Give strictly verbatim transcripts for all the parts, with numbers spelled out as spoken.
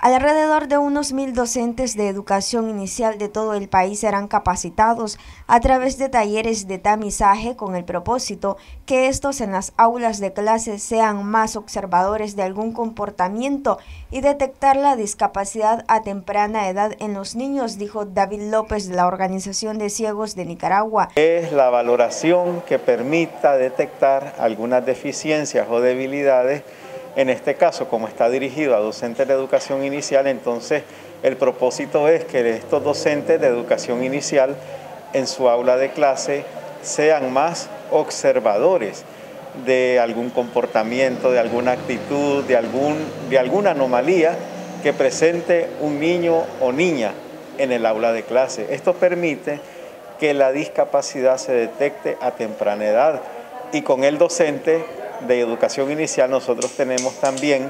Alrededor de unos mil docentes de educación inicial de todo el país serán capacitados a través de talleres de tamizaje con el propósito que estos en las aulas de clase sean más observadores de algún comportamiento y detectar la discapacidad a temprana edad en los niños, dijo David López de la Organización de Ciegos de Nicaragua. Es la valoración que permita detectar algunas deficiencias o debilidades. En este caso, como está dirigido a docentes de educación inicial, entonces el propósito es que estos docentes de educación inicial en su aula de clase sean más observadores de algún comportamiento, de alguna actitud, de, algún, de alguna anomalía que presente un niño o niña en el aula de clase. Esto permite que la discapacidad se detecte a temprana edad y con el docente de educación inicial nosotros tenemos también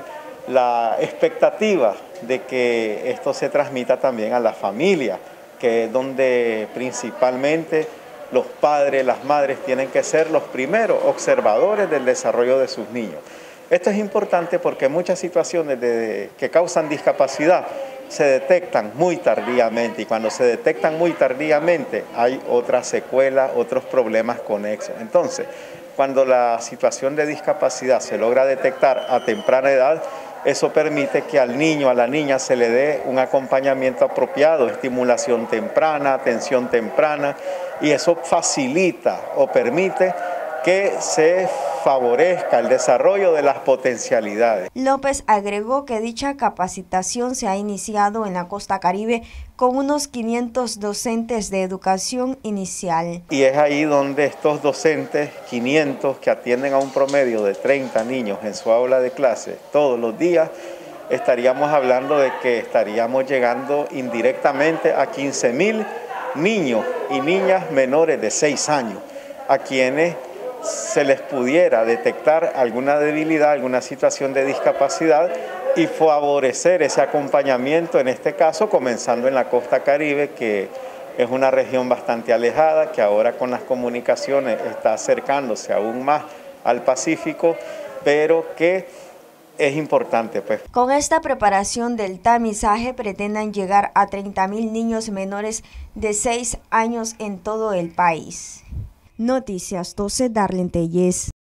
la expectativa de que esto se transmita también a la familia, que es donde principalmente los padres, las madres tienen que ser los primeros observadores del desarrollo de sus niños. Esto es importante porque muchas situaciones de, que causan discapacidad se detectan muy tardíamente y cuando se detectan muy tardíamente hay otras secuelas, otros problemas conexos. Entonces, cuando la situación de discapacidad se logra detectar a temprana edad, eso permite que al niño, a la niña se le dé un acompañamiento apropiado, estimulación temprana, atención temprana, y eso facilita o permite que se favorezca el desarrollo de las potencialidades. López agregó que dicha capacitación se ha iniciado en la costa Caribe con unos quinientos docentes de educación inicial. Y es ahí donde estos docentes, quinientos, que atienden a un promedio de treinta niños en su aula de clase todos los días, estaríamos hablando de que estaríamos llegando indirectamente a quince mil niños y niñas menores de seis años, a quienes se les pudiera detectar alguna debilidad, alguna situación de discapacidad y favorecer ese acompañamiento, en este caso comenzando en la costa Caribe, que es una región bastante alejada, que ahora con las comunicaciones está acercándose aún más al Pacífico, pero que es importante, pues. Con esta preparación del tamizaje pretendan llegar a treinta mil niños menores de seis años en todo el país. Noticias doce, Darlene Telles.